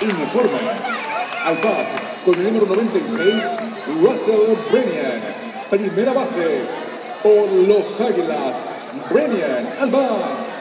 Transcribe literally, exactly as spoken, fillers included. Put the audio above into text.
Informe. Al bat, con el número noventa y seis, Russell Branyan. Primera base, por los Águilas, Branyan al bat.